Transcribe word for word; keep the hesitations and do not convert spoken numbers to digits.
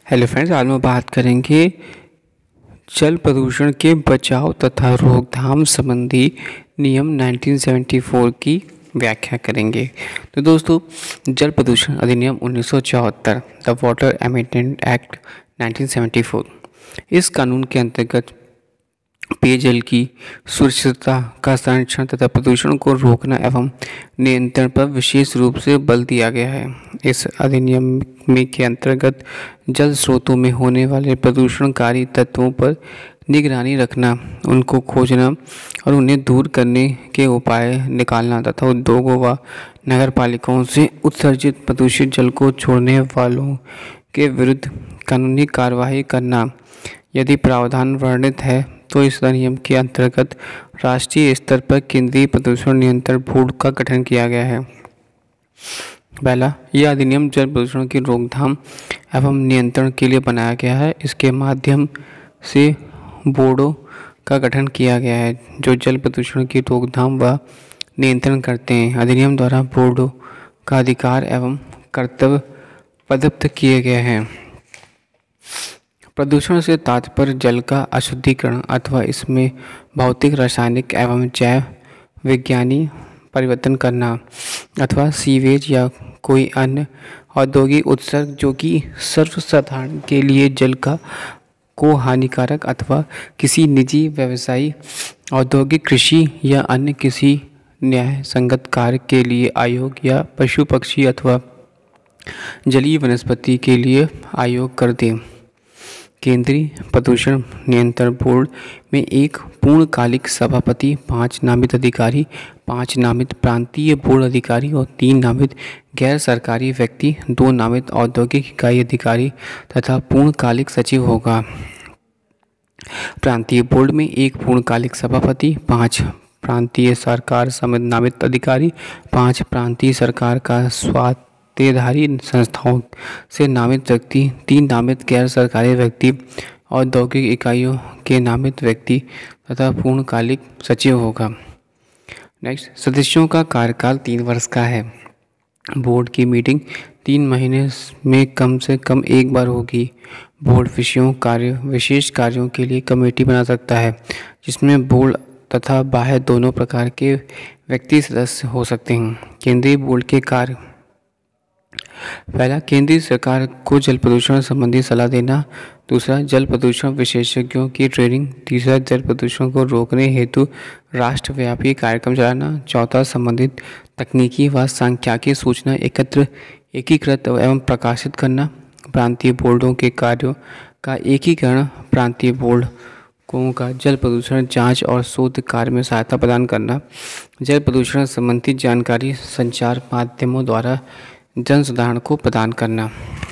Hello friends, आज हम बात करेंगे जल प्रदूषण के बचाव तथा रोकथाम संबंधी नियम उन्नीस सौ चौहत्तर की व्याख्या करेंगे। तो दोस्तों, जल प्रदूषण अधिनियम उन्नीस सौ चौहत्तर द वाटर अमेंडमेंट एक्ट उन्नीस सौ चौहत्तर इस कानून के अंतर्गत पेयजल की सुरक्षितता का संरक्षण तथा प्रदूषण को रोकना एवं नियंत्रण पर विशेष रूप से बल दिया गया है। इस अधिनियम में के अंतर्गत जल स्रोतों में होने वाले प्रदूषणकारी तत्वों पर निगरानी रखना, उनको खोजना और उन्हें दूर करने के उपाय निकालना तथा उद्योगों व नगरपालिकाओं से उत्सर्जित प्रदूषित जल को छोड़ने वालों के विरुद्ध कानूनी कार्रवाई करना। यदि प्रावधान वर्णित है तो इस अधिनियम के अंतर्गत राष्ट्रीय स्तर पर केंद्रीय प्रदूषण नियंत्रण बोर्ड का गठन किया गया है। पहला, यह अधिनियम जल प्रदूषण की रोकथाम एवं नियंत्रण के लिए बनाया गया है। इसके माध्यम से बोर्डों का गठन किया गया है जो जल प्रदूषण की रोकथाम व नियंत्रण करते हैं। अधिनियम द्वारा बोर्डों का अधिकार एवं कर्तव्य प्रदत्त किए गए हैं। प्रदूषण से तात्पर्य जल का अशुद्धिकरण अथवा इसमें भौतिक, रासायनिक एवं जैव विज्ञानी परिवर्तन करना अथवा सीवेज या कोई अन्य औद्योगिक उत्सर्ग जो कि सर्वसाधारण के लिए जल का को हानिकारक अथवा किसी निजी, व्यवसायी, औद्योगिक, कृषि या अन्य किसी न्याय संगत कार्य के लिए आयोग या पशु पक्षी अथवा जलीय वनस्पति के लिए आयोग कर दें। केंद्रीय प्रदूषण नियंत्रण बोर्ड में एक पूर्णकालिक सभापति, पांच नामित अधिकारी, पांच नामित प्रांतीय बोर्ड अधिकारी और तीन नामित गैर सरकारी व्यक्ति, दो नामित औद्योगिक इकाई अधिकारी तथा पूर्णकालिक सचिव होगा। प्रांतीय बोर्ड में एक पूर्णकालिक सभापति, पांच प्रांतीय सरकार समित नामित अधिकारी, पांच प्रांतीय सरकार का स्वाद तेधारी संस्थाओं से नामित व्यक्ति, तीन नामित गैर सरकारी व्यक्ति, औद्योगिक इकाइयों के नामित व्यक्ति तथा पूर्णकालिक सचिव होगा। नेक्स्ट, सदस्यों का कार्यकाल तीन वर्ष का है। बोर्ड की मीटिंग तीन महीने में कम से कम एक बार होगी। बोर्ड विषयों कार्य विशेष कार्यों के लिए कमेटी बना सकता है जिसमें बोर्ड तथा बाह्य दोनों प्रकार के व्यक्ति सदस्य हो सकते हैं। केंद्रीय बोर्ड के कार्य: पहला, केंद्रीय सरकार को जल प्रदूषण संबंधी सलाह देना। दूसरा, जल प्रदूषण विशेषज्ञों की ट्रेनिंग। तीसरा, जल प्रदूषण को रोकने हेतु राष्ट्रव्यापी कार्यक्रम चलाना। चौथा, संबंधित तकनीकी व सांख्यिकीय सूचना एकत्र एकीकृत एवं प्रकाशित करना। प्रांतीय बोर्डों के कार्यों का एकीकरण। प्रांतीय बोर्डों का जल प्रदूषण जांच और शोध कार्य में सहायता प्रदान करना। जल प्रदूषण संबंधी जानकारी संचार माध्यमों द्वारा जनसाधारण को प्रदान करना।